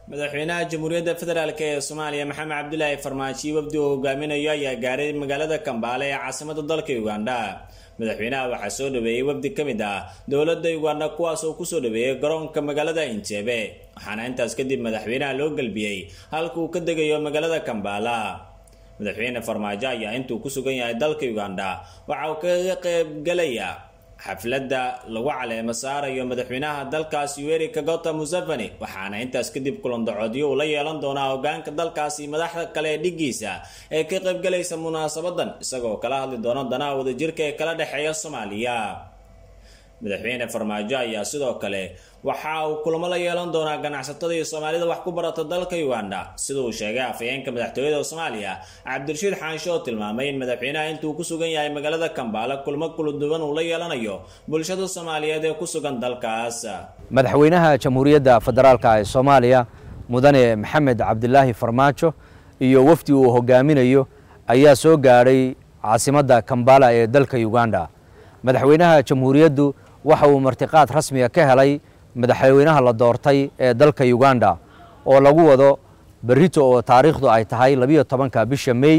madaxweynaha Jamhuuriyadda Federaalka ee Soomaaliya Maxamed Cabdullaahi Farmaajo wafdi uu hogaaminayo ayaa gaaray magaalada Kampala ee caasimadda dalka Uganda. madaxweynaha waxaa soo dhaweeyay wafdi kamid ah dowladda Uganda kuwaas oo ku soo dhaweeyay garoonka magaalada Entebbe waxaana intaas kadib madaxweynaha loo galbiyay halka uu ka degayo magaalada Kampala. madaxweyne Farmaajo ayaa intuu ku sugan yahay dalka Uganda waxa uu kaga qayb galaya xafladda lagu caleemo saarayo madaxweynaha dalkaas Yoweri Kaguta Museveni waxaana intaas kadib kulan docoodyo la yeelan doona hoggaanka dalkaasi madaxda kale ee dhigiisa ee ka qayb galaysa munaasabadan isagoo kala hadli doona danaha wadajirka ee kala dhaxeeya Soomaaliya. madaxweyne Farmaajo ayaa sidoo kale waxa uu kulamo la yeelan doona ganacsatada iyo Soomaalida wax ku barata dalka Uganda sida uu sheegay afayeenka madaxtooyada Soomaaliya Cabdirashiid Xaansho tilmaamay in madaxweynaha intuu ku sugan yahay magaalada Kampala kulamo kala duwan uu la yeelanayo bulshada Soomaaliyeed ee ku sugan dalkaas. madaxweynaha Jamhuuriyadda Federaalka ee Soomaaliya mudane Maxamed Cabdullaahi Farmaajo iyo wafdi uu hogaaminayo ayaa soo gaaray caasimadda Kampala ee dalka Uganda. madaxweynaha Jamhuuriyaddu waxa uu martiqaad rasmi ah ka helay madaxweynaha la doortay ee dalka Uganda oo lagu wado berrito oo taariikhdu ay tahay 12 bisha May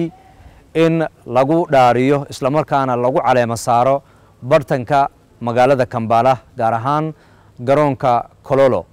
in lagu dhaariyo isla markaana lagu caleemo saaro bartanka magaalada Kampala gaar ahaan garoonka Kololo.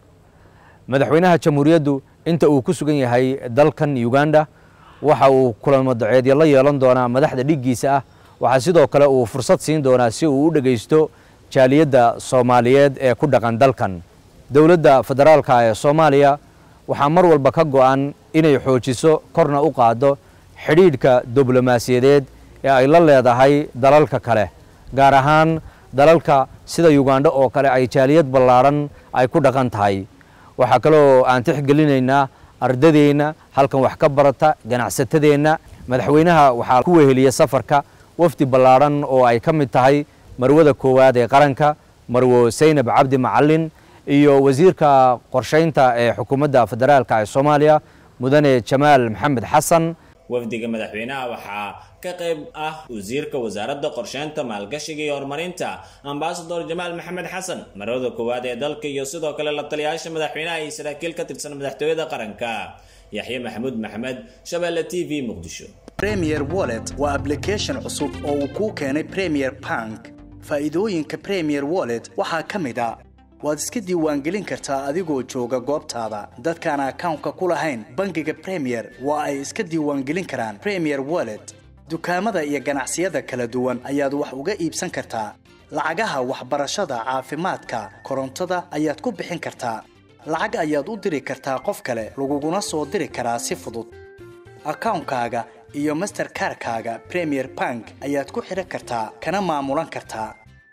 madaxweynaha Jamhuuriyaddu inta uu ku sugan yahay dalkan Uganda waxa uu kulamo doceedyo la yeelan doona madaxda dhigiisa ah waxa sidoo kale uu fursad siin doona si uu u dhageysto jaaliyadda Soomaaliyeed ee ku dhaqan dalkan. dawladda federaalka ee Soomaaliya waxa mar walba ka go'an inay xoojiso korna u qaado xiriirka diblomaasiyadeed ee ay la leedahay dalalka kale gaar ahaan dalalka sida Uganda oo kale ay jaaliyad ballaaran ay ku dhaqan tahay. waxa kale oo aan tixgelinaynaa ardadeena halkan wax ka barata ganacsatadeena. madaxweynaha waxa ku weheliyay safarka wafdi ballaaran oo ay ka mid tahay marwada koowaad ee qaranka marwo Seynab Cabdi Macallin iyo wasiirka qorsheynta ee xukuumadda federaalka ee Soomaaliya mudane Jamaal Maxamed Xasan. wafdiga madaxweynaha waxaa ka qayb ah wasiirka wasaaradda qorsheynta maalgashiga iyo horumarinta ambassador Jamaal Maxamed Xasan marwada koowaad ee dalka iyo sidoo kale la taliyaasha madaxweynaha iyo saraakiil ka tirsan madaxtooyada qaranka. Yaxye Maxamuud Maxamed Shabeelle TV Muqdisho. Premier Wallet waa application cusub oo uu ku keenay Premier Bank. faa'iidooyinka Premier Wallet waxaa ka mid ah waad iska diiwaangelin kartaa adigoo jooga goobtaada. dadkaan account-ka ku lahayn bangiga Premier waa ay iska diiwaangelin karaan Premier Wallet. dukaamada iyo ganacsiyada kala duwan ayaad wax uga iibsan kartaa. lacagaha waxbarashada, caafimaadka, korontada ayaad ku bixin kartaa. lacag ayaad u diri kartaa qof kale, laguguna soo diri karaa si fudud. account-kaaga iyo Mastercard-kaaga Premier Bank ayaad ku xiran kartaa kana maamulan kartaa.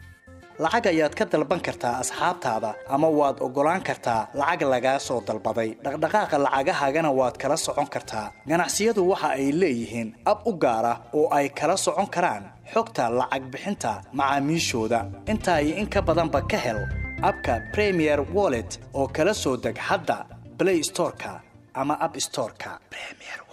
lacag ayaad ka dalban kartaa asxaabtaada ama waad ogolaan kartaa lacag laga soo dalbaday. dhaqdhaqaaqa lacagahaagana waad kala socon kartaa. ganacsiyadu waxa ay leeyihiin ab u gaar ah oo ay kala socon karaan xogta lacag bixinta macaamiishooda. intaa iyo in ka badanba ka hel abka Premier Wallet oo kala soo deg hadda Play Store-ka ama App Store-ka. Premier